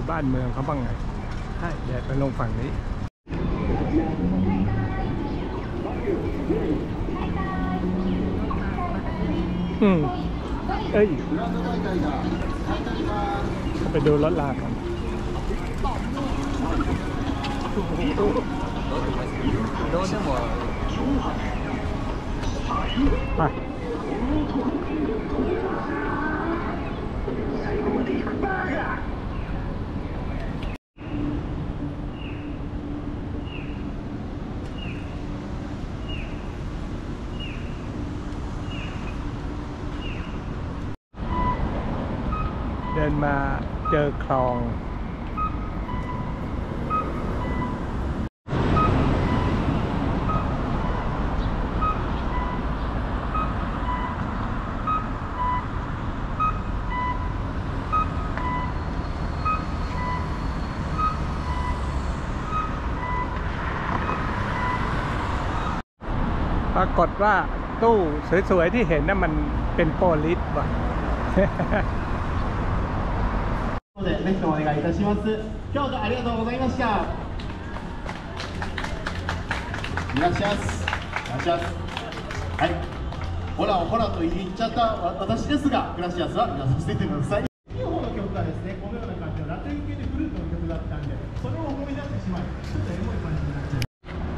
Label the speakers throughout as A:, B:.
A: บ้านเมืองเขาบ้างไงใช่เดี๋ยวไปลงฝั่งนี้เอ้ยไปดูรถรางกันไปเดินมาเจอคลองปรากฏว่าตู้สวยๆที่เห็นนั่นมันเป็นโปลิสว่ะ
B: ぜひともお願いいたします。今日ありがとうございました。いらっしゃいます。いらっしゃいます。はい。ホラホラと言っちゃった私ですが、グラシアスは皆さん捨ててください。2方の曲がですね、このような感じのラテン系でフルートの曲だったんで、それを思い出してしまい、ちょっとエモい感じになっちゃう。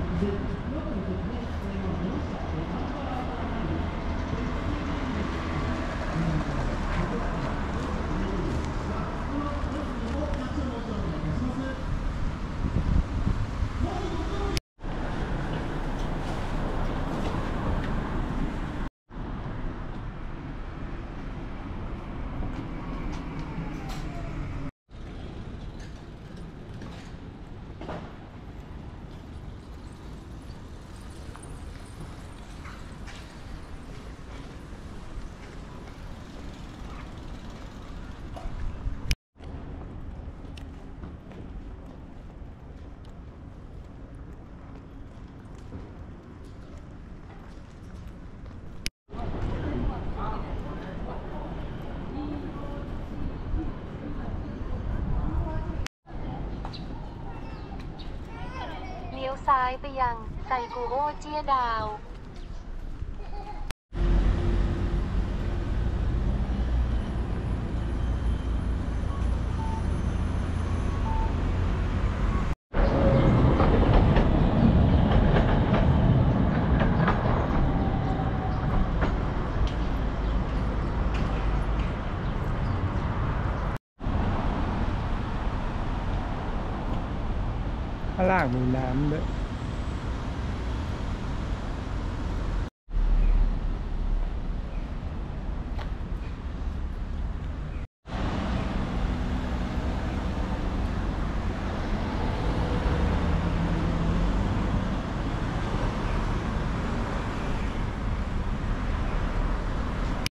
C: เลี้ยวซ้ายไปยังไซกูโอเจี้ยดาว
A: ข้างล่างมีน้ำด้วย